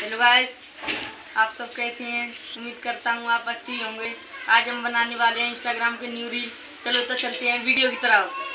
Hello guys, आप सब कैसे हैं? उम्मीद करता हूँ आप अच्छे ही होंगे। आज हम बनाने वाले हैं इंस्टाग्राम के न्यू रील। चलो तो चलते हैं वीडियो की तरफ।